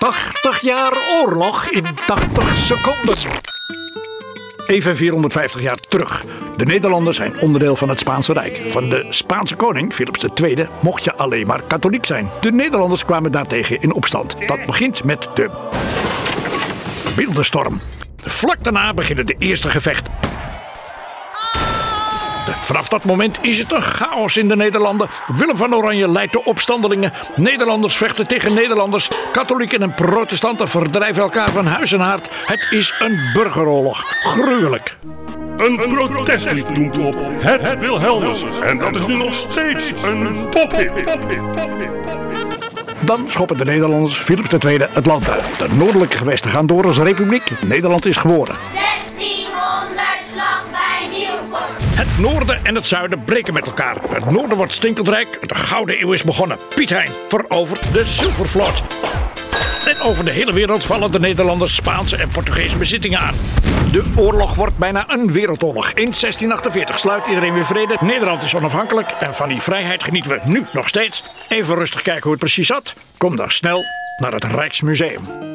80 jaar oorlog in 80 seconden. Even 450 jaar terug. De Nederlanden zijn onderdeel van het Spaanse Rijk. Van de Spaanse koning, Philips II, mocht je alleen maar katholiek zijn. De Nederlanders kwamen daartegen in opstand. Dat begint met de Beeldenstorm. Vlak daarna beginnen de eerste gevechten. Vanaf dat moment is het een chaos in de Nederlanden. Willem van Oranje leidt de opstandelingen. Nederlanders vechten tegen Nederlanders. Katholieken en protestanten verdrijven elkaar van huis en haard. Het is een burgeroorlog. Gruwelijk. Een protestlied doemt op. Het Wilhelmus. En dat is nu nog steeds een tophit. Dan schoppen de Nederlanders Philips II het land uit. De noordelijke gewesten gaan door als republiek. Nederland is geboren. 1600 slag bij Nieuwpoort. Het noorden en het zuiden breken met elkaar. Het noorden wordt stinkelrijk. De Gouden Eeuw is begonnen. Piet Hein verovert de Zilvervloot. En over de hele wereld vallen de Nederlanders Spaanse en Portugese bezittingen aan. De oorlog wordt bijna een wereldoorlog. In 1648 sluit iedereen weer vrede. Nederland is onafhankelijk en van die vrijheid genieten we nu nog steeds. Even rustig kijken hoe het precies zat. Kom dan snel naar het Rijksmuseum.